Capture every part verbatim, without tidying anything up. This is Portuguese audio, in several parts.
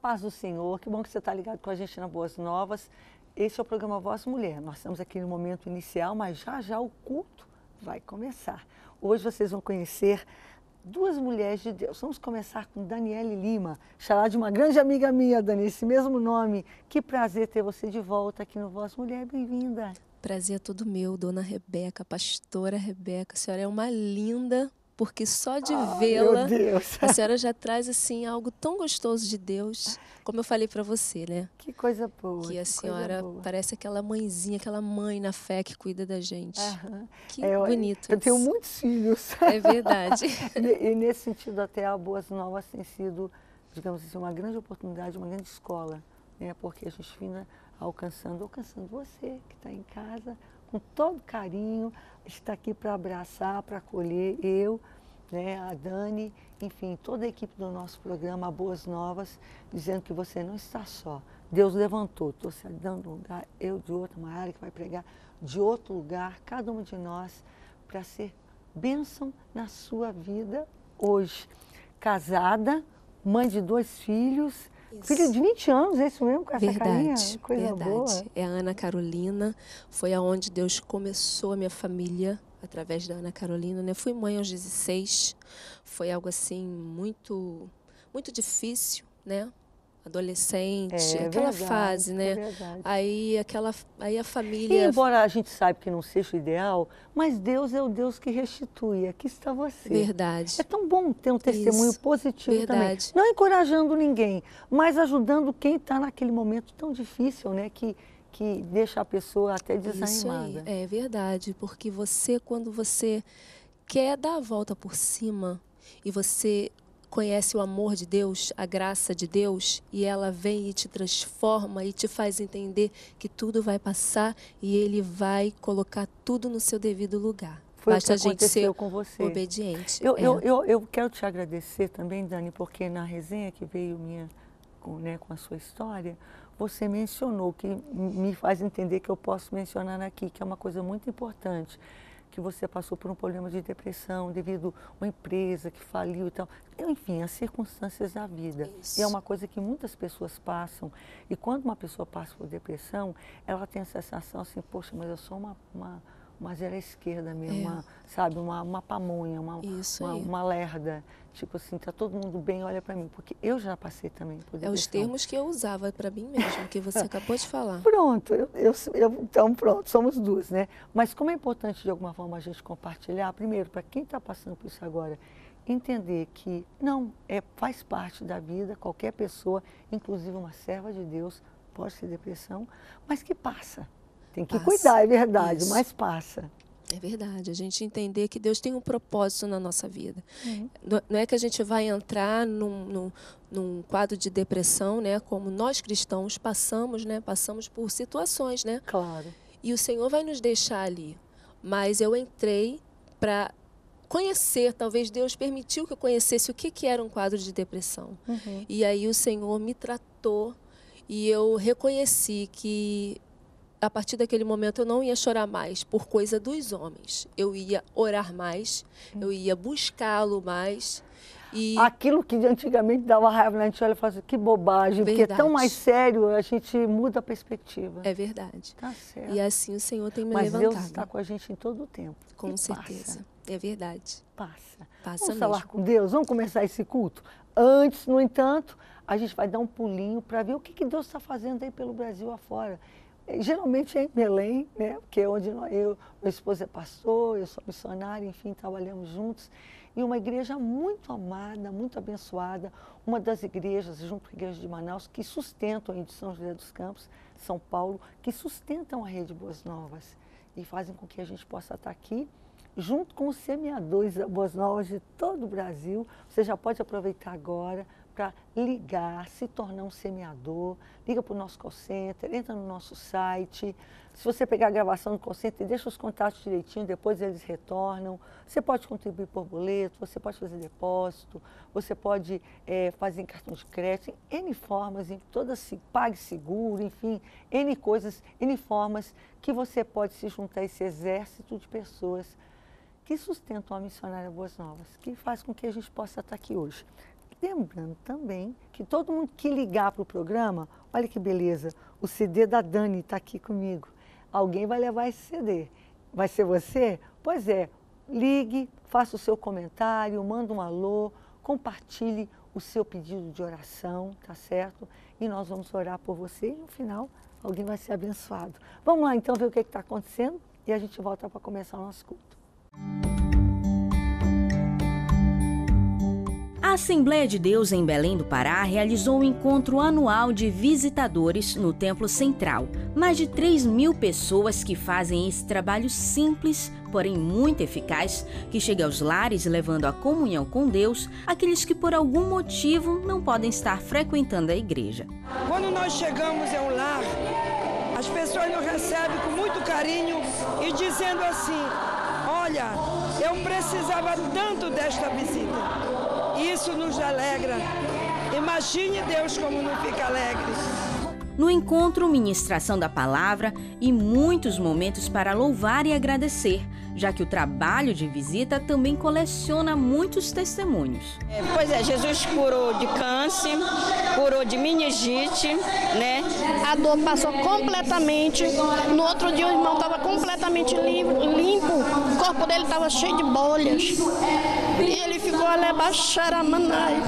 paz do Senhor, que bom que você está ligado com a gente na Boas Novas. Esse é o programa Voz Mulher. Nós estamos aqui no momento inicial, mas já já o culto vai começar. Hoje vocês vão conhecer duas mulheres de Deus. Vamos começar com Daniele Lima, xará de uma grande amiga minha, Dani, esse mesmo nome. Que prazer ter você de volta aqui no Voz Mulher. Bem-vinda. Prazer é todo meu, dona Rebeca, pastora Rebeca. A senhora é uma linda, porque só de Ah, vê-la, meu Deus. a senhora já traz assim algo tão gostoso de Deus, como eu falei para você, né? Que coisa boa. Que a que senhora parece aquela mãezinha, aquela mãe na fé que cuida da gente. Aham. Que É, eu, bonito eu isso. tenho muitos filhos. É verdade. e, e nesse sentido até a Boas Novas tem sido, digamos assim, uma grande oportunidade, uma grande escola, né? Porque a gente vinha alcançando, alcançando você que está em casa, com todo carinho, está aqui para abraçar, para acolher eu, né, a Dani, enfim, toda a equipe do nosso programa Boas Novas, dizendo que você não está só. Deus levantou, estou se dando um lugar, eu de outro, uma área que vai pregar de outro lugar, cada um de nós, para ser bênção na sua vida hoje. Casada, mãe de dois filhos, Isso. filho de vinte anos, é isso mesmo, com essa Verdade, carinha? Coisa verdade. boa. É a Ana Carolina, foi aonde Deus começou a minha família, através da Ana Carolina, né? Fui mãe aos dezesseis, foi algo assim muito, muito difícil, né? Adolescente, É aquela verdade, fase, né? é verdade. Aí, aquela, aí a E família... embora a gente saiba que não seja o ideal, mas Deus é o Deus que restitui. Aqui está você. Verdade. É tão bom ter um testemunho Isso, positivo verdade. também. Não encorajando ninguém, mas ajudando quem está naquele momento tão difícil, né? Que, que deixa a pessoa até desanimada. Isso aí, é verdade. Porque você, quando você quer dar a volta por cima e você conhece o amor de Deus, a graça de Deus, e ela vem e te transforma e te faz entender que tudo vai passar e Ele vai colocar tudo no seu devido lugar. Foi Basta o que a gente ser aconteceu com você. obediente. Eu, é. eu, eu, eu quero te agradecer também, Dani, porque na resenha que veio minha, com, né, com a sua história, você mencionou, que me faz entender que eu posso mencionar aqui, que é uma coisa muito importante, que você passou por um problema de depressão devido a uma empresa que faliu e tal. Enfim, as circunstâncias da vida. Isso. E é uma coisa que muitas pessoas passam. E quando uma pessoa passa por depressão, ela tem a sensação assim, poxa, mas eu sou uma, uma, uma zero à esquerda mesmo, É. uma, sabe, uma, uma pamonha, uma, Isso uma, aí. uma lerda. Tipo assim, tá todo mundo bem, olha para mim. Porque eu já passei também por depressão. É os termos que eu usava para mim mesmo, que você acabou de falar. Pronto, eu, eu, eu, então pronto, somos duas, né? Mas como é importante de alguma forma a gente compartilhar, primeiro, para quem está passando por isso agora, entender que não, é, faz parte da vida, qualquer pessoa, inclusive uma serva de Deus, pode ter depressão, mas que passa. Tem que Passa. cuidar, é verdade, Isso. mas passa. É verdade, a gente entender que Deus tem um propósito na nossa vida. Uhum. Não é que a gente vai entrar num, num, num quadro de depressão, né? Como nós cristãos passamos, né? Passamos por situações, né? Claro. E o Senhor vai nos deixar ali. Mas eu entrei para conhecer, talvez Deus permitiu que eu conhecesse o que, que era um quadro de depressão. Uhum. E aí o Senhor me tratou e eu reconheci que a partir daquele momento eu não ia chorar mais por coisa dos homens. Eu ia orar mais, eu ia buscá-lo mais. E aquilo que antigamente dava raiva, né? A gente olha e fala assim, que bobagem, verdade. porque é tão mais sério, a gente muda a perspectiva. É verdade. Tá certo. E assim o Senhor tem me Mas levantado. Deus está com a gente em todo o tempo. Com E certeza. Passa. É verdade. Passa. Passa Vamos mesmo. falar com Deus? Vamos começar esse culto? Antes, no entanto, a gente vai dar um pulinho para ver o que, que Deus está fazendo aí pelo Brasil afora. Geralmente é em Belém, né? Porque é onde nós, eu, meu esposo é pastor, eu sou missionária, enfim, trabalhamos juntos. E uma igreja muito amada, muito abençoada, uma das igrejas, junto com a igreja de Manaus, que sustentam a de São José dos Campos, São Paulo, que sustentam a Rede Boas Novas e fazem com que a gente possa estar aqui, junto com os semeadores da Boas Novas de todo o Brasil. Você já pode aproveitar agora para ligar, se tornar um semeador, liga para o nosso call center, entra no nosso site. Se você pegar a gravação do call center, deixa os contatos direitinho, depois eles retornam. Você pode contribuir por boleto, você pode fazer depósito, você pode é, fazer em cartão de crédito, N formas, em todas, pague seguro, enfim, N coisas, N formas que você pode se juntar a esse exército de pessoas que sustentam a missionária Boas Novas, que faz com que a gente possa estar aqui hoje. Lembrando também que todo mundo que ligar para o programa, olha que beleza, o C D da Dani está aqui comigo. Alguém vai levar esse C D. Vai ser você? Pois é, ligue, faça o seu comentário, manda um alô, compartilhe o seu pedido de oração, tá certo? E nós vamos orar por você e no final alguém vai ser abençoado. Vamos lá então ver o que está acontecendo e a gente volta para começar o nosso culto. A Assembleia de Deus em Belém do Pará realizou um encontro anual de visitadores no Templo Central. Mais de três mil pessoas que fazem esse trabalho simples, porém muito eficaz, que chega aos lares levando a comunhão com Deus aqueles que por algum motivo não podem estar frequentando a igreja. Quando nós chegamos em um lar, as pessoas nos recebem com muito carinho e dizendo assim: olha, eu precisava tanto desta visita. Isso nos alegra. Imagine Deus como não fica alegre. No encontro, ministração da palavra e muitos momentos para louvar e agradecer, já que o trabalho de visita também coleciona muitos testemunhos. É, pois é, Jesus curou de câncer, curou de meningite, né? A dor passou completamente. No outro dia o irmão estava completamente limpo, limpo, o corpo dele estava cheio de bolhas. E ele ficou alebaxaramanai,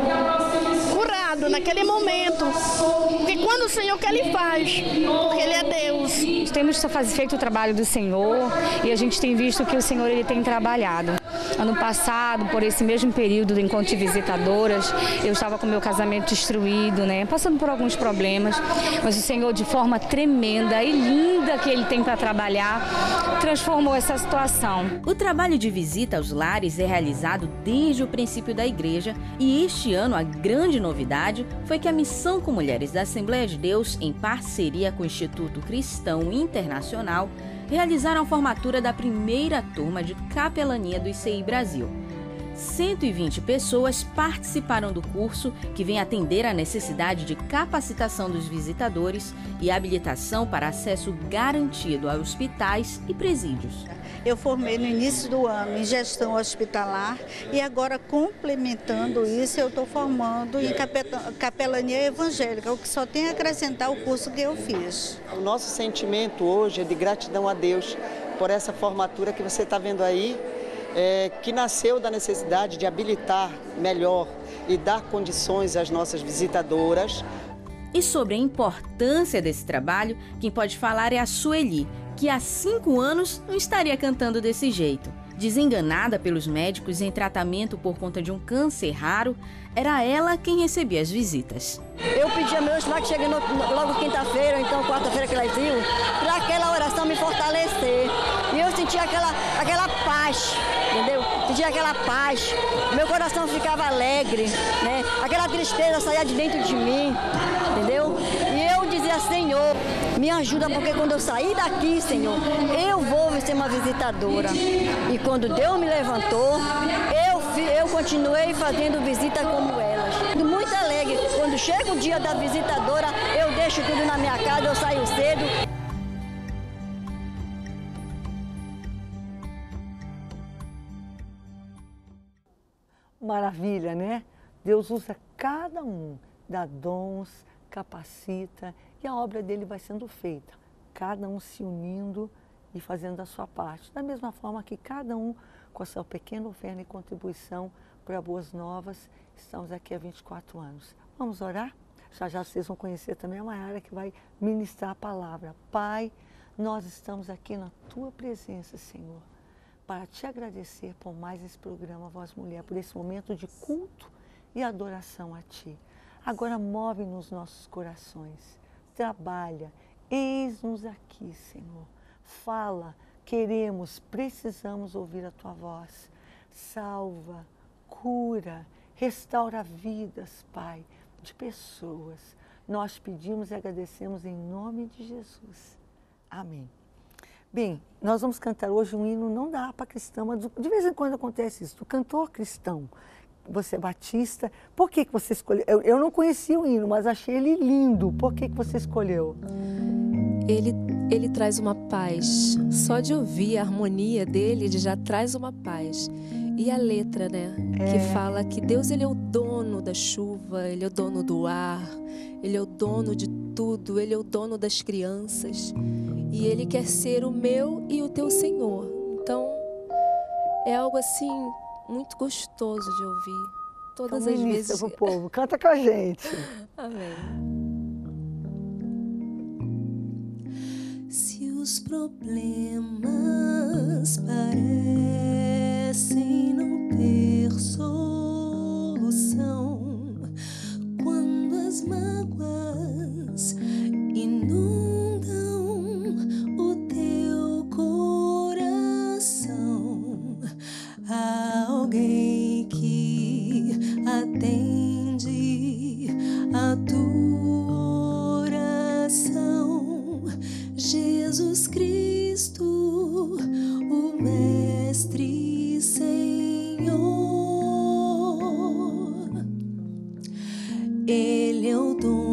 curado naquele momento. Porque quando o Senhor quer, Ele faz, porque Ele é Deus. Temos feito o trabalho do Senhor e a gente tem visto que o Senhor ele tem trabalhado. Ano passado, por esse mesmo período do encontro de visitadoras, eu estava com meu casamento destruído, né, passando por alguns problemas, mas o Senhor, de forma tremenda e linda que Ele tem para trabalhar, transformou essa situação. O trabalho de visita aos lares é realizado desde o princípio da igreja e este ano a grande novidade foi que a Missão com Mulheres da Assembleia de Deus, em parceria com o Instituto Cristão Internacional, realizaram a formatura da primeira turma de capelania do I C I Brasil. cento e vinte pessoas participaram do curso, que vem atender à necessidade de capacitação dos visitadores e habilitação para acesso garantido a hospitais e presídios. Eu formei no início do ano em gestão hospitalar e agora, complementando isso, eu estou formando em capelania evangélica, o que só tem a acrescentar o curso que eu fiz. O nosso sentimento hoje é de gratidão a Deus por essa formatura que você está vendo aí, é, que nasceu da necessidade de habilitar melhor e dar condições às nossas visitadoras. E sobre a importância desse trabalho, quem pode falar é a Sueli, que há cinco anos não estaria cantando desse jeito. Desenganada pelos médicos em tratamento por conta de um câncer raro, era ela quem recebia as visitas. Eu pedi a Deus para que chegue no, logo quinta-feira, então quarta-feira que ela viu, para aquela oração me fortalecer. E eu sentia aquela, aquela paz, entendeu? Sentia aquela paz, meu coração ficava alegre, né? Aquela tristeza saía de dentro de mim, entendeu? E eu dizia: Senhor, me ajuda, porque quando eu sair daqui, Senhor, eu vou ser uma visitadora. E quando Deus me levantou, eu, eu continuei fazendo visita como elas. Muito alegre. Quando chega o dia da visitadora, eu deixo tudo na minha casa, eu saio cedo. Maravilha, né? Deus usa cada um, dá dons, capacita e a obra dele vai sendo feita. Cada um se unindo e fazendo a sua parte. Da mesma forma que cada um, com a sua pequena oferta e contribuição para Boas Novas, estamos aqui há vinte e quatro anos. Vamos orar? Já já vocês vão conhecer também a Maiara, que vai ministrar a palavra. Pai, nós estamos aqui na Tua presença, Senhor, para Te agradecer por mais esse programa Voz Mulher, por esse momento de culto e adoração a Ti. Agora move nos nossos corações, trabalha, eis-nos aqui, Senhor. Fala, queremos, precisamos ouvir a Tua voz. Salva, cura, restaura vidas, Pai, de pessoas. Nós pedimos e agradecemos em nome de Jesus. Amém. Bem, nós vamos cantar hoje um hino não da harpa cristã, mas de vez em quando acontece isso, do cantor cristão. Você é batista, por que, que você escolheu? Eu, eu não conhecia o hino, mas achei ele lindo. Por que, que você escolheu? Ele, ele traz uma paz. Só de ouvir a harmonia dele, ele já traz uma paz. E a letra, né? É. Que fala que Deus, ele é o dono da chuva, ele é o dono do ar, ele é o dono de tudo, ele é o dono das crianças. E ele quer ser o meu e o teu Senhor. Então, é algo assim muito gostoso de ouvir. Todas então, as vezes. Pro povo. Canta com a gente. Amém. Se os problemas parecem não ter solução, quando as mágoas inundam o teu coração, há alguém que atende a tua oração. Jesus Cristo, o Mestre Senhor, Ele é o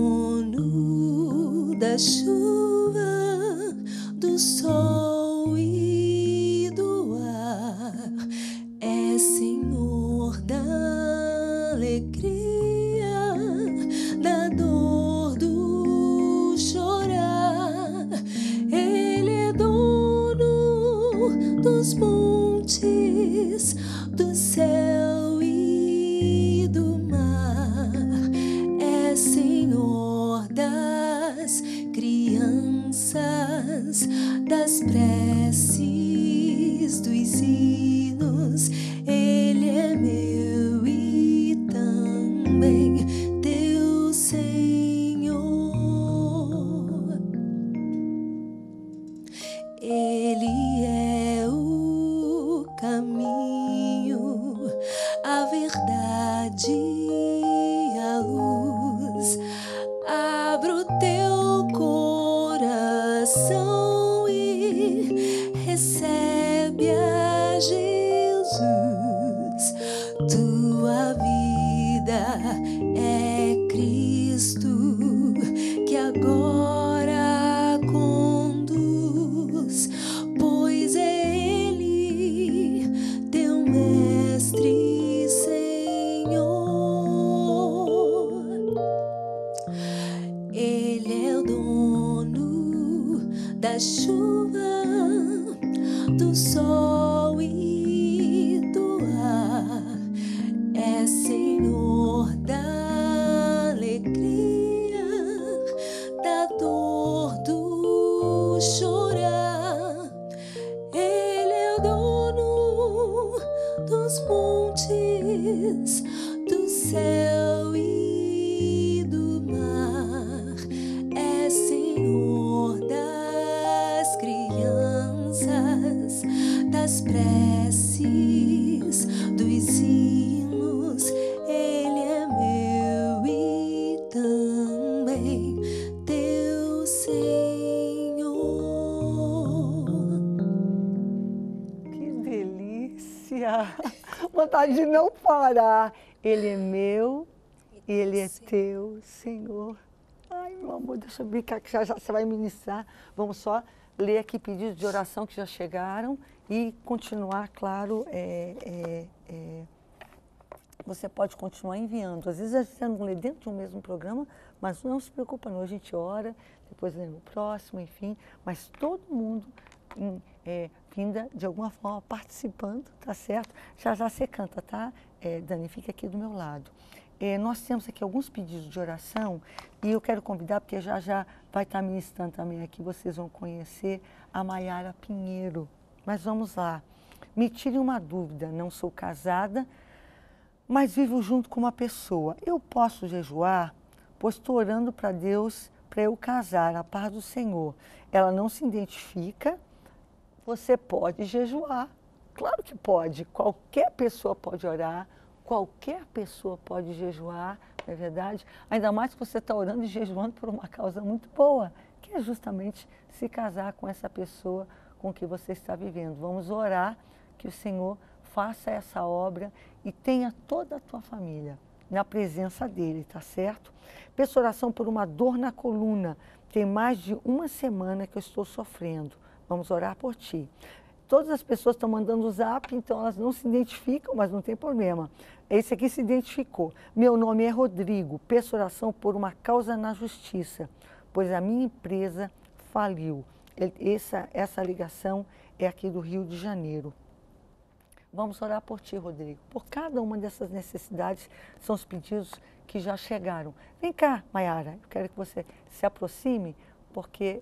dono da chuva, do sol e do ar, é Senhor da alegria, da dor, do chorar. Ele é dono dos montes, do céu e do mar, é Senhor das crianças, das preces, dos hinos. Ele é meu e também teu Senhor. Ele é o caminho, a verdade e a luz. Abra o teu coração e recebe a Jesus. Tua vida é Cristo que agora conduz, pois é Ele teu Mestre e Senhor. Ele é o dono da chuva, do sol e do ar, é Senhor da alegria, da dor, do chorar. Ele é o dono dos montes, do céu e do mar, é Senhor das crianças, das preces, dos hinos. Ele é meu e também teu Senhor. Que delícia! Vontade de não parar. Ele é meu e Ele é teu, Senhor. Ai, meu amor, deixa eu brincar que já, já você vai ministrar. Vamos só ler aqui pedidos de oração que já chegaram e continuar, claro, é, é, é, você pode continuar enviando. Às vezes a gente não lê dentro de um mesmo programa, mas não se preocupa não, a gente ora, depois lê no próximo, enfim, mas todo mundo em, é, vinda de alguma forma participando, tá certo? Já já você canta, tá? É, Dani, fica aqui do meu lado. É, nós temos aqui alguns pedidos de oração e eu quero convidar, porque já já vai estar ministrando também aqui, vocês vão conhecer a Maiara Pinheiro. Mas vamos lá. Me tire uma dúvida, não sou casada, mas vivo junto com uma pessoa. Eu posso jejuar, pois estou orando para Deus para eu casar, a paz do Senhor. Ela não se identifica, você pode jejuar. Claro que pode, qualquer pessoa pode orar, qualquer pessoa pode jejuar, não é verdade? Ainda mais que você está orando e jejuando por uma causa muito boa, que é justamente se casar com essa pessoa com que você está vivendo. Vamos orar que o Senhor faça essa obra e tenha toda a tua família na presença dEle, tá certo? Peço oração por uma dor na coluna. Tem mais de uma semana que eu estou sofrendo. Vamos orar por ti. Todas as pessoas estão mandando o zap, então elas não se identificam, mas não tem problema. Esse aqui se identificou. Meu nome é Rodrigo, peço oração por uma causa na justiça, pois a minha empresa faliu. Essa, essa ligação é aqui do Rio de Janeiro. Vamos orar por ti, Rodrigo. Por cada uma dessas necessidades, são os pedidos que já chegaram. Vem cá, Maiara, eu quero que você se aproxime, porque...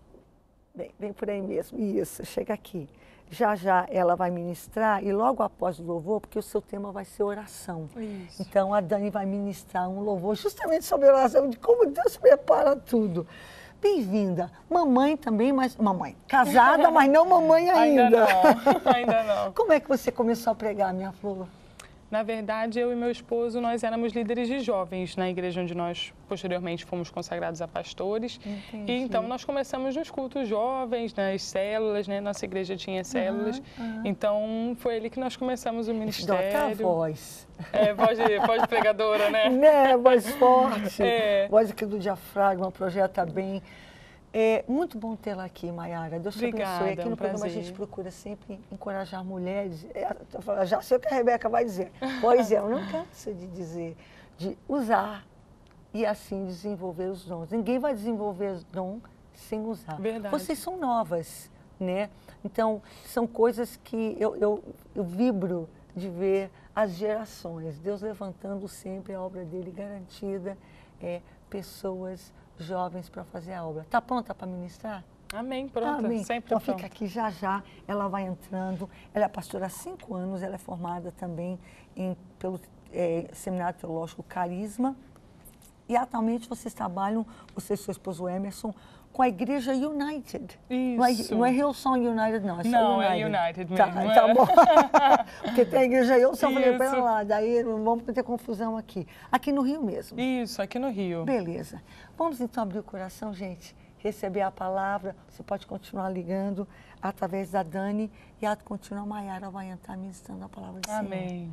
Vem, vem por aí mesmo. Isso, chega aqui. Já, já ela vai ministrar e logo após o louvor, porque o seu tema vai ser oração. Isso. Então, a Dani vai ministrar um louvor justamente sobre oração, de como Deus prepara tudo. Bem-vinda. Mamãe também, mas... Mamãe, casada, mas não mamãe ainda. Ainda não, ainda não. Como é que você começou a pregar, minha flor? Na verdade, eu e meu esposo, nós éramos líderes de jovens na igreja onde nós, posteriormente, fomos consagrados a pastores. Entendi. E então, nós começamos nos cultos jovens, nas células, né? Nossa igreja tinha células. Uhum, uhum. Então, foi ali que nós começamos o ministério. Dá até a voz. É, voz de, voz de pregadora, né? Né, voz forte. É. Voz aqui do diafragma, projeta bem. É muito bom tê-la aqui, Maiara. Deus te Obrigada, abençoe. Aqui no um programa prazer. a gente procura sempre encorajar mulheres. É, já sei o que a Rebeca vai dizer. Pois é, eu não canso de dizer, de usar e assim desenvolver os dons. Ninguém vai desenvolver os dons sem usar. Verdade. Vocês são novas, né? Então, são coisas que eu, eu, eu vibro de ver as gerações. Deus levantando sempre a obra dele garantida, é, pessoas jovens para fazer a obra. Está pronta para ministrar? Amém, pronta. Amém. Sempre então pronta. Fica aqui já já, ela vai entrando. Ela é pastora há cinco anos, ela é formada também em, pelo é, Seminário Teológico Carisma. E atualmente vocês trabalham, você e seu esposo Emerson, com a Igreja United. Isso. Não é, não é Hillsong United, não. É só não, United. é United mesmo. Tá, é. tá bom. Porque tem a Igreja Hillsong, eu falei, Isso. pera lá, daí não vamos ter confusão aqui. Aqui no Rio mesmo. Isso, aqui no Rio. Beleza. Vamos então abrir o coração, gente, receber a palavra. Você pode continuar ligando através da Dani e a continuar, a Maiara vai entrar ministrando a palavra do Senhor. Amém.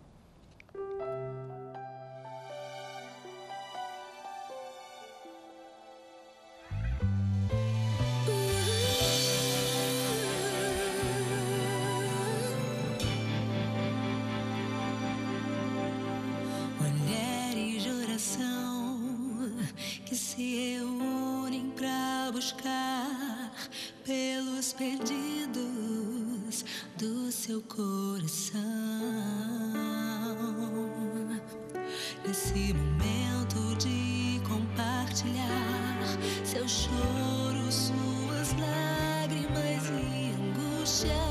Que se reúnem para buscar pelos perdidos do seu coração. Nesse momento de compartilhar seu choro, suas lágrimas e angústia.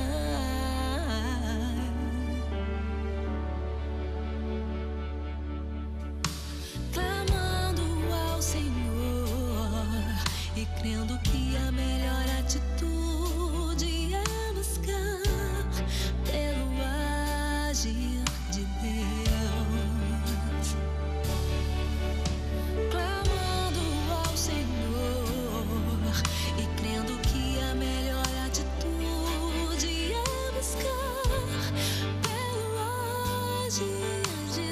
Crendo que a melhor atitude é buscar pelo agir de Deus, clamando ao Senhor e crendo que a melhor atitude é buscar pelo agir de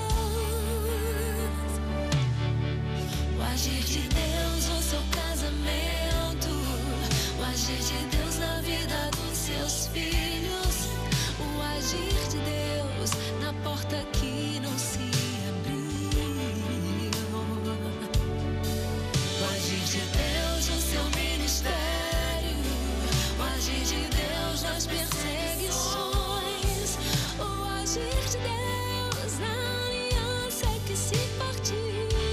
Deus, o agir de Deus no seu casamento, o agir de Deus na vida dos seus filhos, o agir de Deus na porta que não se abriu, o agir de Deus no seu ministério, o agir de Deus nas perseguições, o agir de Deus na aliança que se partiu.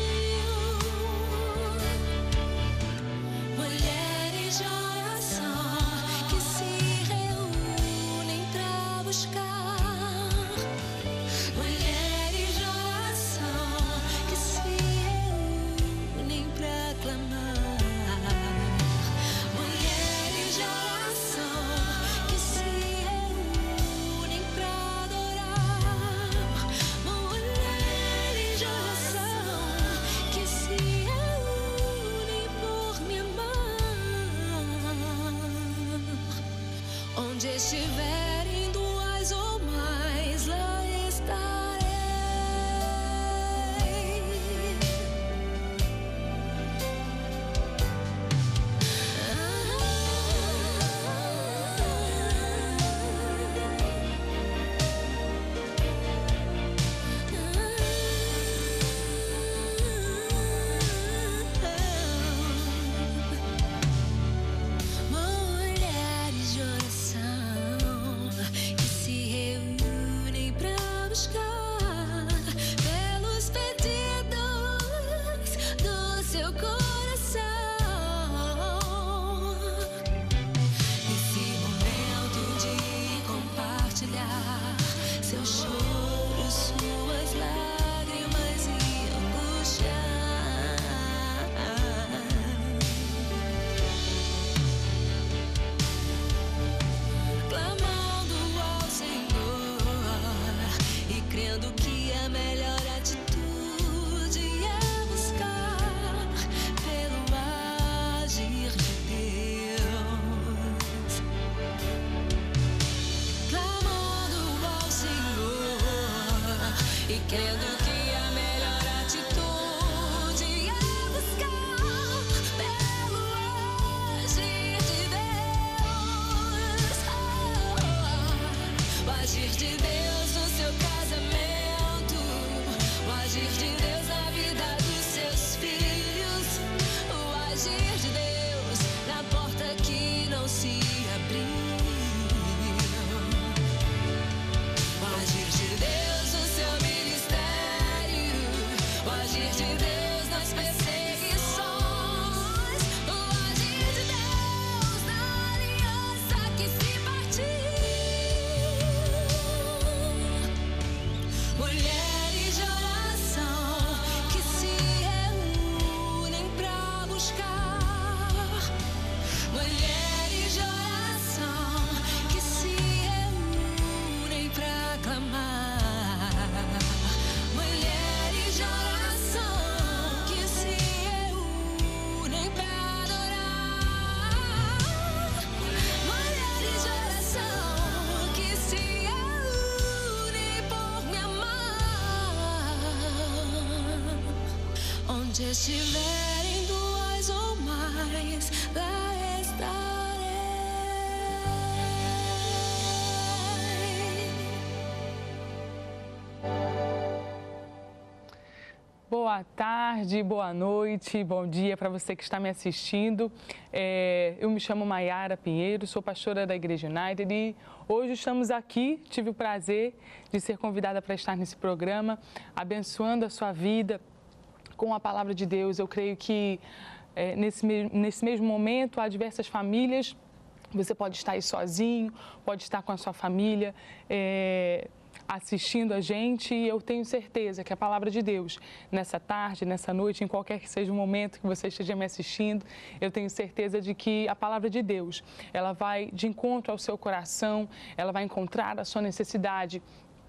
Onde estiverem duas ou mais, lá estarei. Ah, onde estiverem duas ou mais, lá estarei. Boa tarde, boa noite, bom dia para você que está me assistindo. É, eu me chamo Maiara Pinheiro, sou pastora da Igreja United e hoje estamos aqui, tive o prazer de ser convidada para estar nesse programa, abençoando a sua vida com a palavra de Deus. Eu creio que é, nesse, nesse mesmo momento há diversas famílias, você pode estar aí sozinho, pode estar com a sua família, é, assistindo a gente, e eu tenho certeza que a palavra de Deus, nessa tarde, nessa noite, em qualquer que seja o momento que você esteja me assistindo, eu tenho certeza de que a palavra de Deus, ela vai de encontro ao seu coração, ela vai encontrar a sua necessidade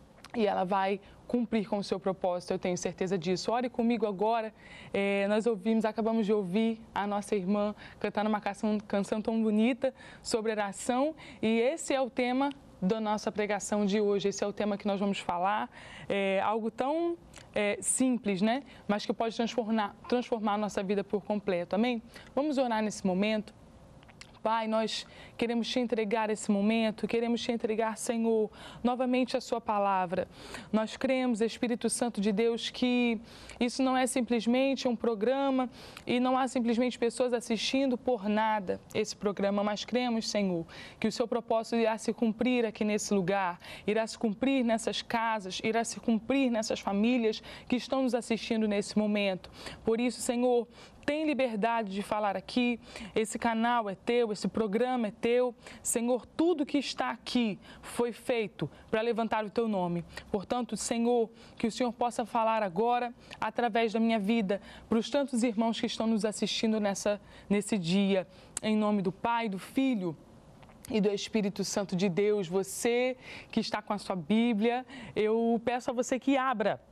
e ela vai cumprir com o seu propósito, eu tenho certeza disso. Ore comigo agora, é, nós ouvimos, acabamos de ouvir a nossa irmã cantando uma canção, canção tão bonita sobre oração, e esse é o tema da nossa pregação de hoje. Esse é o tema que nós vamos falar, é algo tão é, simples, né? Mas que pode transformar, transformar a nossa vida por completo, amém? Vamos orar nesse momento. Pai, nós queremos te entregar esse momento, queremos te entregar, Senhor, novamente a sua palavra. Nós cremos, Espírito Santo de Deus, que isso não é simplesmente um programa e não há simplesmente pessoas assistindo por nada esse programa, mas cremos, Senhor, que o seu propósito irá se cumprir aqui nesse lugar, irá se cumprir nessas casas, irá se cumprir nessas famílias que estão nos assistindo nesse momento. Por isso, Senhor, tem liberdade de falar aqui, esse canal é teu, esse programa é teu. Senhor, tudo que está aqui foi feito para levantar o teu nome. Portanto, Senhor, que o Senhor possa falar agora, através da minha vida, para os tantos irmãos que estão nos assistindo nessa, nesse dia. Em nome do Pai, do Filho e do Espírito Santo de Deus. Você que está com a sua Bíblia, eu peço a você que abra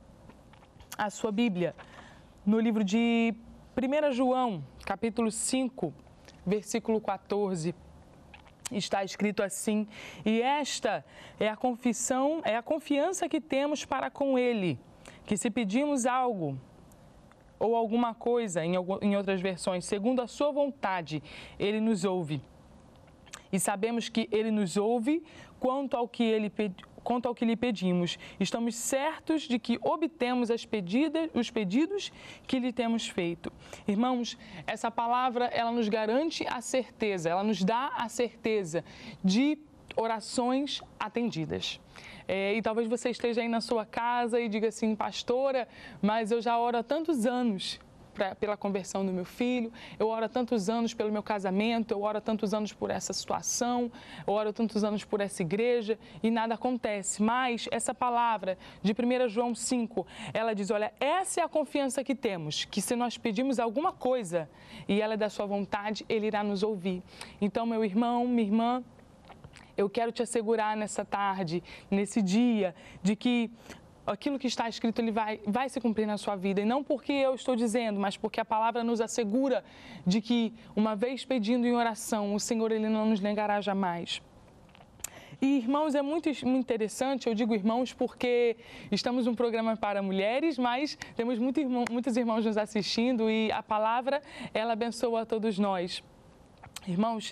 a sua Bíblia no livro de primeiro João, capítulo cinco, versículo quatorze, está escrito assim: e esta é a confissão, é a confiança que temos para com Ele, que se pedimos algo ou alguma coisa, em, em outras versões, segundo a sua vontade, Ele nos ouve. E sabemos que Ele nos ouve quanto ao que Ele pediu. Quanto ao que lhe pedimos, estamos certos de que obtemos as pedidas, os pedidos que lhe temos feito. Irmãos, essa palavra, ela nos garante a certeza, ela nos dá a certeza de orações atendidas. É, e talvez você esteja aí na sua casa e diga assim: pastora, mas eu já oro há tantos anos Pra, pela conversão do meu filho, eu oro há tantos anos pelo meu casamento, eu oro há tantos anos por essa situação, eu oro há tantos anos por essa igreja e nada acontece. Mas essa palavra de primeiro João cinco, ela diz: olha, essa é a confiança que temos, que se nós pedimos alguma coisa e ela é da sua vontade, Ele irá nos ouvir. Então, meu irmão, minha irmã, eu quero te assegurar nessa tarde, nesse dia, de que aquilo que está escrito, ele vai, vai se cumprir na sua vida. E não porque eu estou dizendo, mas porque a palavra nos assegura de que, uma vez pedindo em oração, o Senhor, Ele não nos negará jamais. E, irmãos, é muito, muito interessante, eu digo irmãos porque estamos num programa para mulheres, mas temos muito irmão, muitos irmãos nos assistindo e a palavra, ela abençoa a todos nós. Irmãos,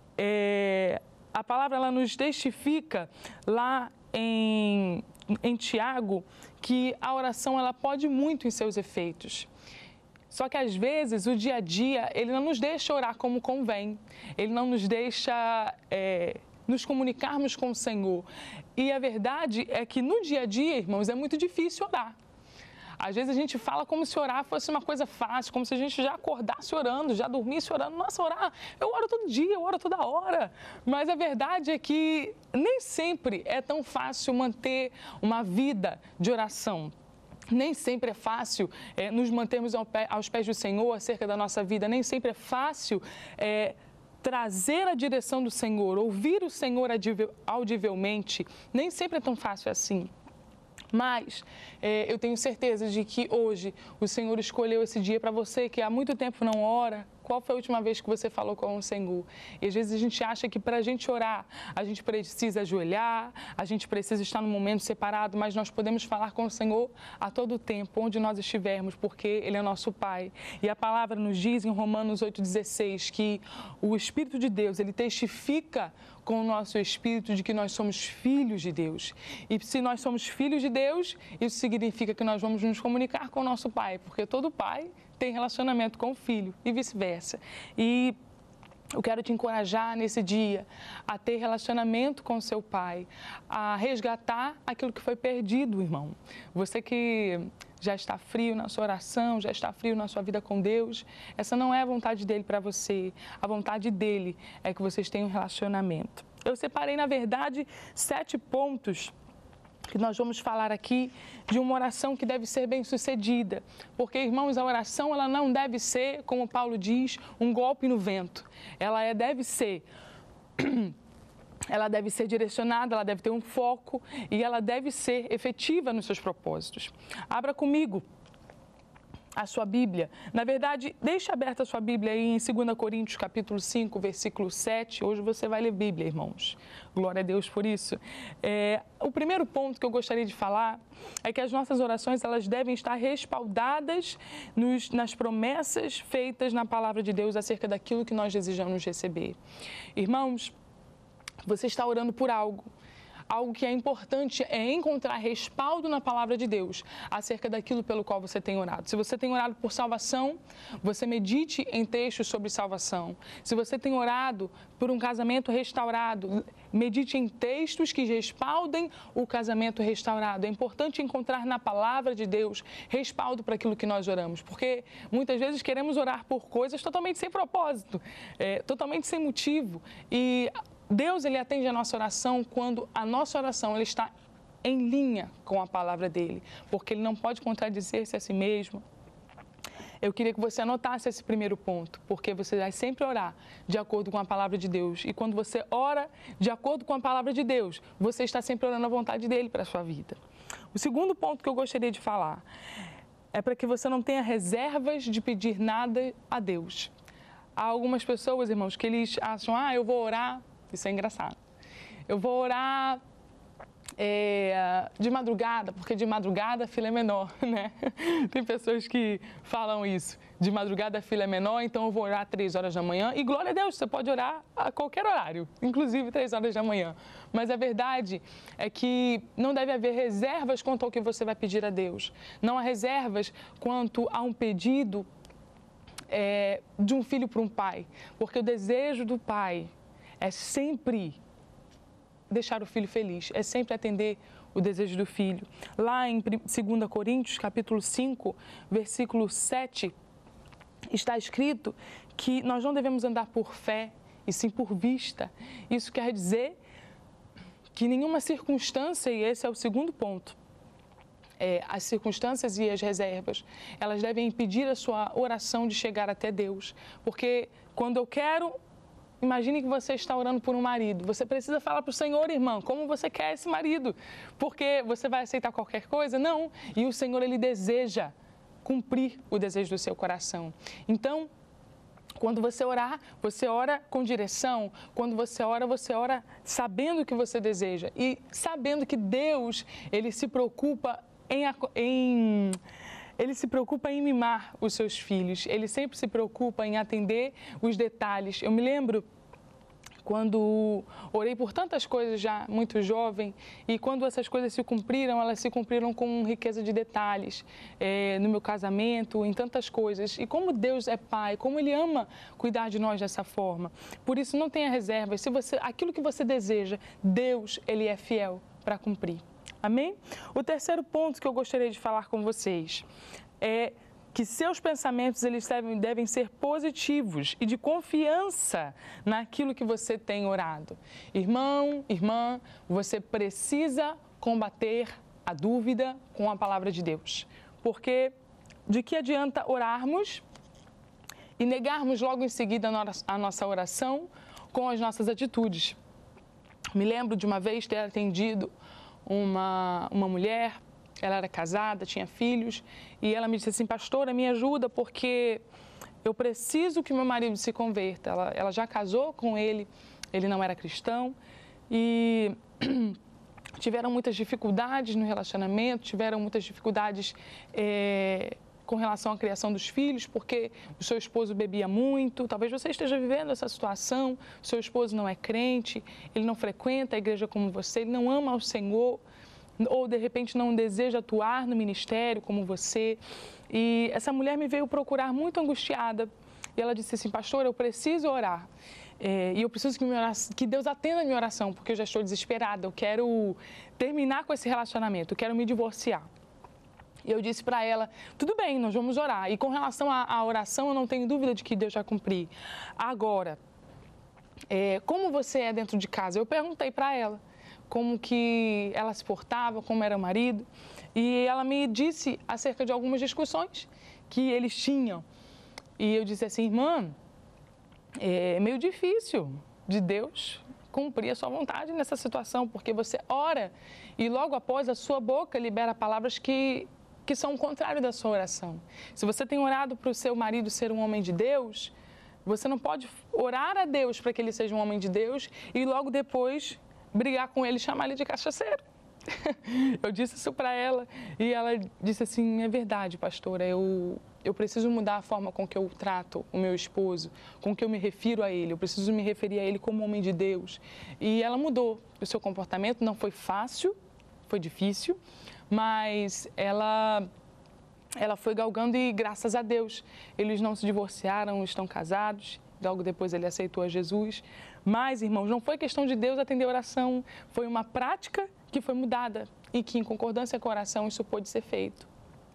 é, a palavra, ela nos testifica lá em... em Tiago, que a oração, ela pode muito em seus efeitos. Só que, às vezes, o dia a dia, ele não nos deixa orar como convém. Ele não nos deixa é, nos comunicarmos com o Senhor. E a verdade é que, no dia a dia, irmãos, é muito difícil orar. Às vezes a gente fala como se orar fosse uma coisa fácil, como se a gente já acordasse orando, já dormisse orando. Nossa, orar, eu oro todo dia, eu oro toda hora. Mas a verdade é que nem sempre é tão fácil manter uma vida de oração. Nem sempre é fácil é, nos mantermos ao pé, aos pés do Senhor acerca da nossa vida. Nem sempre é fácil é, trazer a direção do Senhor, ouvir o Senhor audivelmente. Nem sempre é tão fácil assim. Mas é, eu tenho certeza de que hoje o Senhor escolheu esse dia para você que há muito tempo não ora, Qual foi a última vez que você falou com o Senhor? E às vezes a gente acha que para a gente orar, a gente precisa ajoelhar, a gente precisa estar num momento separado, mas nós podemos falar com o Senhor a todo tempo, onde nós estivermos, porque Ele é nosso Pai. E a palavra nos diz em Romanos oito, dezesseis que o Espírito de Deus, Ele testifica com o nosso espírito de que nós somos filhos de Deus. E se nós somos filhos de Deus, isso significa que nós vamos nos comunicar com o nosso Pai, porque todo pai tem relacionamento com o filho e vice-versa. E eu quero te encorajar nesse dia a ter relacionamento com o seu pai, a resgatar aquilo que foi perdido, irmão. Você que já está frio na sua oração, já está frio na sua vida com Deus, essa não é a vontade dele para você. A vontade dele é que vocês tenham um relacionamento. Eu separei, na verdade, sete pontos que nós vamos falar aqui de uma oração que deve ser bem sucedida. Porque, irmãos, a oração ela não deve ser, como Paulo diz, um golpe no vento. Ela é, deve ser... Ela deve ser direcionada, ela deve ter um foco e ela deve ser efetiva nos seus propósitos. Abra comigo a sua Bíblia. Na verdade, deixe aberta a sua Bíblia aí em dois Coríntios, capítulo cinco, versículo sete. Hoje você vai ler Bíblia, irmãos. Glória a Deus por isso. É, o primeiro ponto que eu gostaria de falar é que as nossas orações elas devem estar respaldadas nos, nas promessas feitas na palavra de Deus acerca daquilo que nós desejamos receber. Irmãos, você está orando por algo. Algo que é importante é encontrar respaldo na palavra de Deus acerca daquilo pelo qual você tem orado. Se você tem orado por salvação, você medite em textos sobre salvação. Se você tem orado por um casamento restaurado, medite em textos que respaldem o casamento restaurado. É importante encontrar na palavra de Deus respaldo para aquilo que nós oramos, porque muitas vezes queremos orar por coisas totalmente sem propósito, é, totalmente sem motivo. E Deus, Ele atende a nossa oração quando a nossa oração ela está em linha com a palavra dEle, porque Ele não pode contradizer-se a si mesmo. Eu queria que você anotasse esse primeiro ponto, porque você vai sempre orar de acordo com a palavra de Deus. E quando você ora de acordo com a palavra de Deus, você está sempre orando a vontade dEle para a sua vida. O segundo ponto que eu gostaria de falar é para que você não tenha reservas de pedir nada a Deus. Há algumas pessoas, irmãos, que eles acham, ah, eu vou orar. Isso é engraçado. Eu vou orar é, de madrugada, porque de madrugada a fila é menor, né? Tem pessoas que falam isso. De madrugada a fila é menor, então eu vou orar três horas da manhã. E glória a Deus, você pode orar a qualquer horário, inclusive três horas da manhã. Mas a verdade é que não deve haver reservas quanto ao que você vai pedir a Deus. Não há reservas quanto a um pedido é, de um filho para um pai. Porque o desejo do pai é sempre deixar o filho feliz, é sempre atender o desejo do filho. Lá em dois Coríntios, capítulo cinco, versículo sete, está escrito que nós não devemos andar por fé, e sim por vista. Isso quer dizer que nenhuma circunstância, e esse é o segundo ponto, é, as circunstâncias e as reservas, elas devem impedir a sua oração de chegar até Deus. Porque quando eu quero... Imagine que você está orando por um marido. Você precisa falar para o Senhor, irmão, como você quer esse marido. Porque você vai aceitar qualquer coisa? Não. E o Senhor, Ele deseja cumprir o desejo do seu coração. Então, quando você orar, você ora com direção. Quando você ora, você ora sabendo o que você deseja. E sabendo que Deus, Ele se preocupa em... em Ele se preocupa em mimar os seus filhos, ele sempre se preocupa em atender os detalhes. Eu me lembro quando orei por tantas coisas já muito jovem e quando essas coisas se cumpriram, elas se cumpriram com riqueza de detalhes, é, no meu casamento, em tantas coisas. E como Deus é Pai, como Ele ama cuidar de nós dessa forma. Por isso, não tenha reservas. Se você, aquilo que você deseja, Deus, Ele é fiel para cumprir. Amém? O terceiro ponto que eu gostaria de falar com vocês é que seus pensamentos eles devem, devem ser positivos e de confiança naquilo que você tem orado. Irmão, irmã, você precisa combater a dúvida com a palavra de Deus. Porque de que adianta orarmos e negarmos logo em seguida a nossa oração com as nossas atitudes? Me lembro de uma vez ter atendido Uma, uma mulher, ela era casada, tinha filhos, e ela me disse assim, pastora, me ajuda porque eu preciso que meu marido se converta. Ela, ela já casou com ele, ele não era cristão e tiveram muitas dificuldades no relacionamento, tiveram muitas dificuldades é, com relação à criação dos filhos, porque o seu esposo bebia muito. Talvez você esteja vivendo essa situação, o seu esposo não é crente, ele não frequenta a igreja como você, ele não ama o Senhor, ou de repente não deseja atuar no ministério como você. E essa mulher me veio procurar muito angustiada e ela disse assim: pastor, eu preciso orar. É, e eu preciso que, minha oração, que Deus atenda a minha oração, porque eu já estou desesperada, eu quero terminar com esse relacionamento, eu quero me divorciar. E eu disse para ela: tudo bem, nós vamos orar. E com relação à, à oração, eu não tenho dúvida de que Deus vai cumprir. Agora, é, como você é dentro de casa? Eu perguntei para ela como que ela se portava, como era o marido. E ela me disse acerca de algumas discussões que eles tinham. E eu disse assim: irmã, é meio difícil de Deus cumprir a sua vontade nessa situação, porque você ora e logo após a sua boca libera palavras que, que são o contrário da sua oração. Se você tem orado para o seu marido ser um homem de Deus, você não pode orar a Deus para que ele seja um homem de Deus e logo depois brigar com ele e chamar ele de cachaceiro. Eu disse isso para ela e ela disse assim: é verdade, pastora, eu, eu preciso mudar a forma com que eu trato o meu esposo, com que eu me refiro a ele, eu preciso me referir a ele como homem de Deus. E ela mudou o seu comportamento, não foi fácil, foi difícil, mas ela, ela foi galgando e graças a Deus eles não se divorciaram, estão casados, logo depois ele aceitou a Jesus. Mas, irmãos, não foi questão de Deus atender a oração, foi uma prática que foi mudada e que, em concordância com a oração, isso pôde ser feito.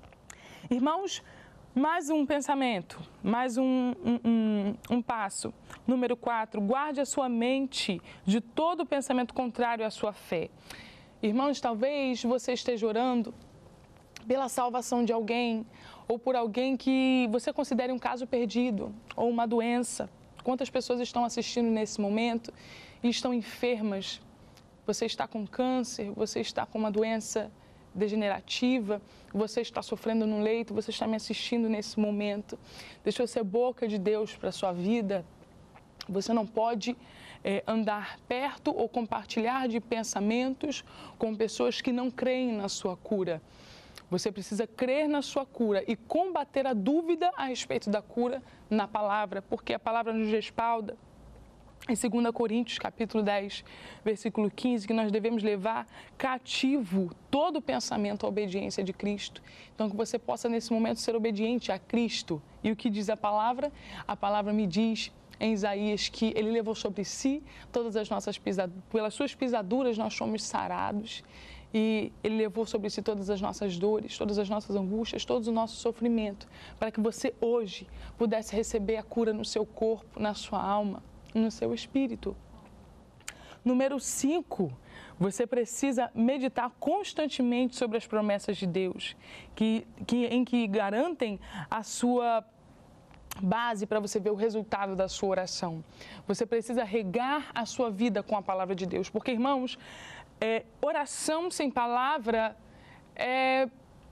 Irmãos, mais um pensamento, mais um, um, um, um passo. Número quatro, guarde a sua mente de todo pensamento contrário à sua fé. Irmãos, talvez você esteja orando pela salvação de alguém ou por alguém que você considere um caso perdido ou uma doença. Quantas pessoas estão assistindo nesse momento e estão enfermas? Você está com câncer, você está com uma doença degenerativa, você está sofrendo no leito, você está me assistindo nesse momento. Deixa eu ser boca de Deus para a sua vida. Você não pode é, andar perto ou compartilhar de pensamentos com pessoas que não creem na sua cura. Você precisa crer na sua cura e combater a dúvida a respeito da cura na palavra, porque a palavra nos respalda. Em dois Coríntios, capítulo dez, versículo quinze, que nós devemos levar cativo todo o pensamento à obediência de Cristo. Então, que você possa, nesse momento, ser obediente a Cristo. E o que diz a palavra? A palavra me diz em Isaías que Ele levou sobre si todas as nossas pisaduras. Pelas suas pisaduras nós somos sarados. E Ele levou sobre si todas as nossas dores, todas as nossas angústias, todo o nosso sofrimento, para que você hoje pudesse receber a cura no seu corpo, na sua alma, no seu espírito. Número cinco, você precisa meditar constantemente sobre as promessas de Deus, que, que, em que garantem a sua base para você ver o resultado da sua oração. Você precisa regar a sua vida com a palavra de Deus, porque, irmãos, é, oração sem palavra é,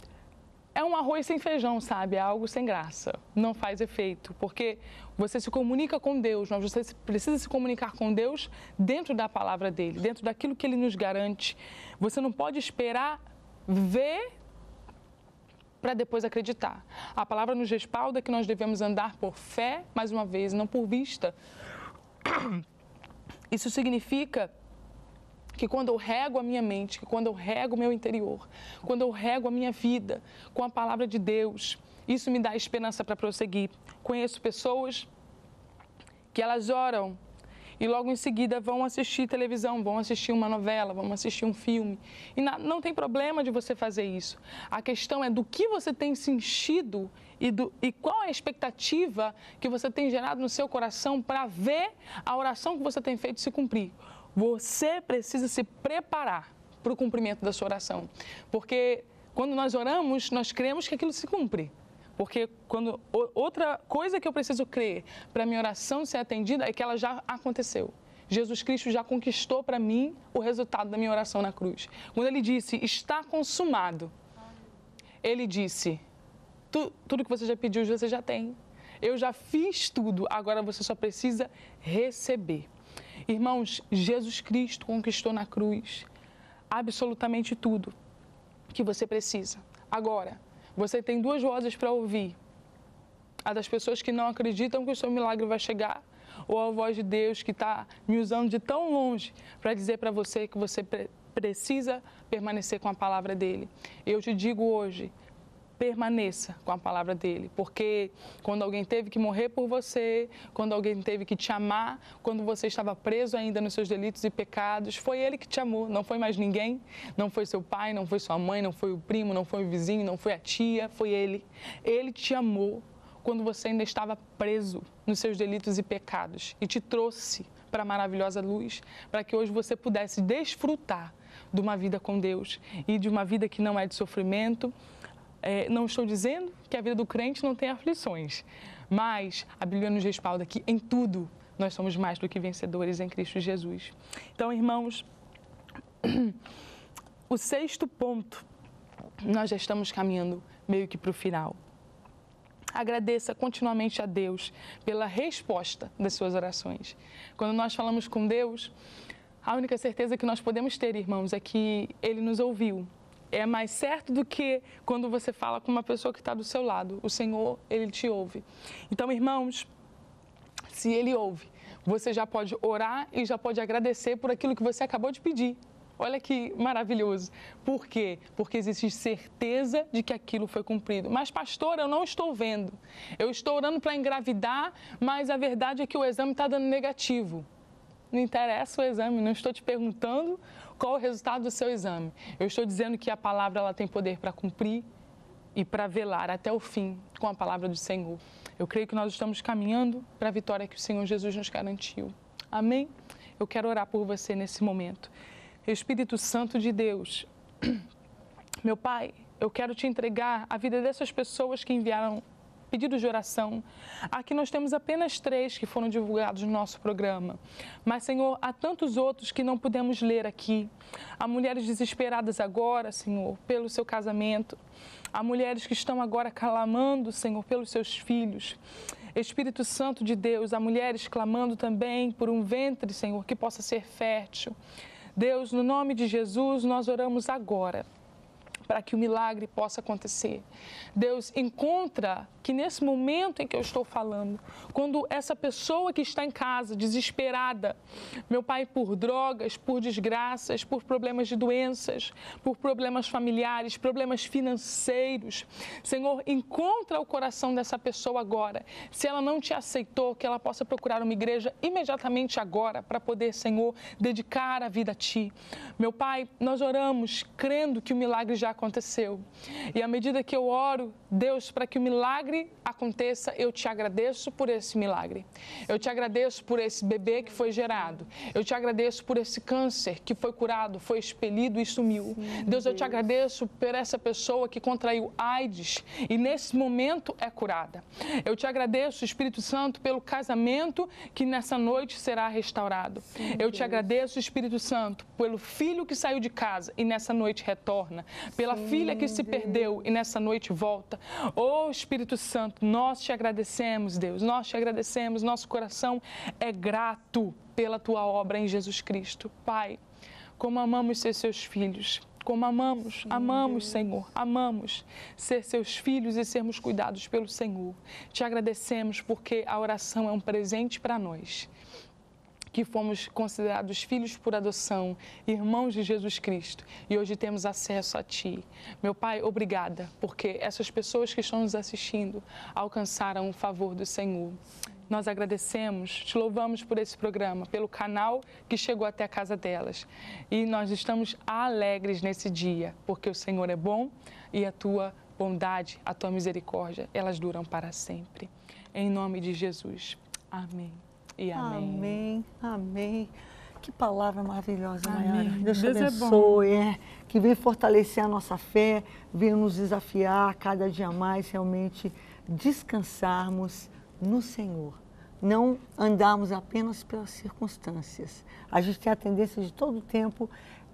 é um arroz sem feijão, sabe? É algo sem graça, não faz efeito, porque você se comunica com Deus, mas você precisa se comunicar com Deus dentro da palavra dEle, dentro daquilo que Ele nos garante. Você não pode esperar ver para depois acreditar. A palavra nos respalda que nós devemos andar por fé, mais uma vez, não por vista. Isso significa que quando eu rego a minha mente, que quando eu rego o meu interior, quando eu rego a minha vida com a palavra de Deus, isso me dá esperança para prosseguir. Conheço pessoas que elas oram e logo em seguida vão assistir televisão, vão assistir uma novela, vão assistir um filme. E não, não tem problema de você fazer isso. A questão é do que você tem sentido e, do, e qual é a expectativa que você tem gerado no seu coração para ver a oração que você tem feito se cumprir. Você precisa se preparar para o cumprimento da sua oração. Porque quando nós oramos, nós cremos que aquilo se cumpre. Porque quando, outra coisa que eu preciso crer para a minha oração ser atendida é que ela já aconteceu. Jesus Cristo já conquistou para mim o resultado da minha oração na cruz. Quando Ele disse, está consumado, Ele disse, tu, tudo que você já pediu, você já tem. Eu já fiz tudo, agora você só precisa receber. Irmãos, Jesus Cristo conquistou na cruz absolutamente tudo que você precisa. Agora, você tem duas vozes para ouvir. A das pessoas que não acreditam que o seu milagre vai chegar, ou a voz de Deus que está me usando de tão longe para dizer para você que você pre- precisa permanecer com a palavra dele. Eu te digo hoje, permaneça com a palavra dele, porque quando alguém teve que morrer por você, quando alguém teve que te amar, quando você estava preso ainda nos seus delitos e pecados, foi ele que te amou, não foi mais ninguém, não foi seu pai, não foi sua mãe, não foi o primo, não foi o vizinho, não foi a tia, foi ele. Ele te amou quando você ainda estava preso nos seus delitos e pecados e te trouxe para a maravilhosa luz, para que hoje você pudesse desfrutar de uma vida com Deus e de uma vida que não é de sofrimento. É, não estou dizendo que a vida do crente não tem aflições, mas a Bíblia nos respalda que em tudo nós somos mais do que vencedores em Cristo Jesus. Então, irmãos, o sexto ponto, nós já estamos caminhando meio que para o final. Agradeça continuamente a Deus pela resposta das suas orações. Quando nós falamos com Deus, a única certeza que nós podemos ter, irmãos, é que Ele nos ouviu. É mais certo do que quando você fala com uma pessoa que está do seu lado. O Senhor, Ele te ouve. Então, irmãos, se Ele ouve, você já pode orar e já pode agradecer por aquilo que você acabou de pedir. Olha que maravilhoso. Por quê? Porque existe certeza de que aquilo foi cumprido. Mas, pastor, eu não estou vendo. Eu estou orando para engravidar, mas a verdade é que o exame está dando negativo. Não interessa o exame, não estou te perguntando qual o resultado do seu exame. Eu estou dizendo que a palavra ela tem poder para cumprir e para velar até o fim com a palavra do Senhor. Eu creio que nós estamos caminhando para a vitória que o Senhor Jesus nos garantiu. Amém? Eu quero orar por você nesse momento. Espírito Santo de Deus, meu Pai, eu quero te entregar a vida dessas pessoas que enviaram pedidos de oração. Aqui nós temos apenas três que foram divulgados no nosso programa. Mas, Senhor, há tantos outros que não pudemos ler aqui. Há mulheres desesperadas agora, Senhor, pelo seu casamento. Há mulheres que estão agora clamando, Senhor, pelos seus filhos. Espírito Santo de Deus, há mulheres clamando também por um ventre, Senhor, que possa ser fértil. Deus, no nome de Jesus, nós oramos agora para que o milagre possa acontecer. Deus, encontra que nesse momento em que eu estou falando, quando essa pessoa que está em casa, desesperada, meu Pai, por drogas, por desgraças, por problemas de doenças, por problemas familiares, problemas financeiros, Senhor, encontra o coração dessa pessoa agora. Se ela não te aceitou, que ela possa procurar uma igreja imediatamente agora, para poder, Senhor, dedicar a vida a Ti. Meu Pai, nós oramos crendo que o milagre já aconteceu. E à medida que eu oro, Deus, para que o milagre aconteça, eu te agradeço por esse milagre. Eu te agradeço por esse bebê que foi gerado. Eu te agradeço por esse câncer que foi curado, foi expelido e sumiu. Sim, Deus, eu Deus. te agradeço por essa pessoa que contraiu AIDS e nesse momento é curada. Eu te agradeço, Espírito Santo, pelo casamento que nessa noite será restaurado. Sim, eu te Deus. agradeço, Espírito Santo, pelo filho que saiu de casa e nessa noite retorna. Pela Sim, filha que se Deus. perdeu e nessa noite volta. Oh, Espírito Santo, nós te agradecemos, Deus, nós te agradecemos, nosso coração é grato pela tua obra em Jesus Cristo. Pai, como amamos ser seus filhos, como amamos, Sim, amamos, Deus. Senhor, amamos ser seus filhos e sermos cuidados pelo Senhor. Te agradecemos porque a oração é um presente para nós, que fomos considerados filhos por adoção, irmãos de Jesus Cristo, e hoje temos acesso a Ti. Meu Pai, obrigada, porque essas pessoas que estão nos assistindo alcançaram o favor do Senhor. Nós agradecemos, te louvamos por esse programa, pelo canal que chegou até a casa delas. E nós estamos alegres nesse dia, porque o Senhor é bom e a Tua bondade, a Tua misericórdia, elas duram para sempre. Em nome de Jesus. Amém. E amém. Amém, amém. Que palavra maravilhosa, Nayara. Deus te abençoe, é, é, que vem fortalecer a nossa fé, vem nos desafiar cada dia mais, realmente descansarmos no Senhor. Não andarmos apenas pelas circunstâncias. A gente tem a tendência de todo o tempo,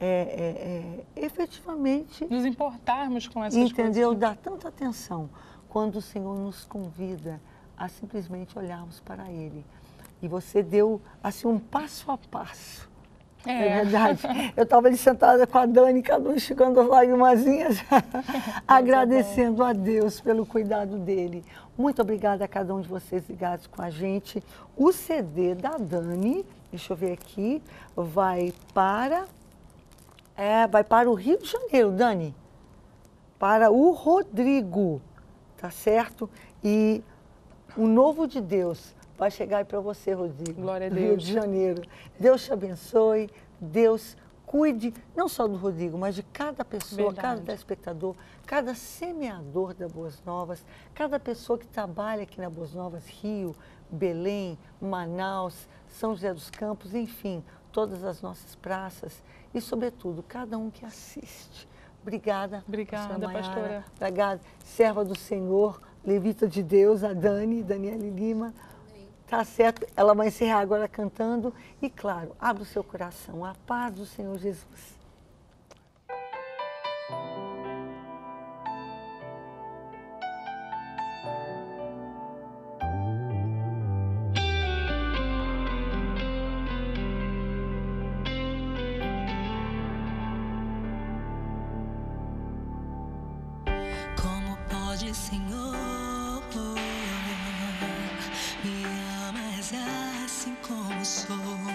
é, é, é, efetivamente... nos importarmos com essas entendeu? coisas. Dar tanta atenção quando o Senhor nos convida a simplesmente olharmos para Ele. E você deu assim um passo a passo. É, é verdade. Eu estava ali sentada com a Dani, cada um enxugando as lagrimazinhas, agradecendo a Deus pelo cuidado dele. Muito obrigada a cada um de vocês ligados com a gente. O C D da Dani, deixa eu ver aqui, vai para, é, vai para o Rio de Janeiro, Dani. Para o Rodrigo, tá certo? E o Novo de Deus vai chegar para você, Rodrigo. Glória a Deus. Rio de Janeiro. Deus te abençoe, Deus cuide, não só do Rodrigo, mas de cada pessoa, Verdade. cada telespectador, cada semeador da Boas Novas, cada pessoa que trabalha aqui na Boas Novas, Rio, Belém, Manaus, São José dos Campos, enfim, todas as nossas praças e, sobretudo, cada um que assiste. Obrigada, Obrigada, pastora Maiara. pastora. Obrigada, serva do Senhor, levita de Deus, a Dani, Daniele Lima. Tá certo? Ela vai encerrar agora cantando. E, claro, abre o seu coração. A paz do Senhor Jesus. Como pode, Senhor, me amas assim como sou?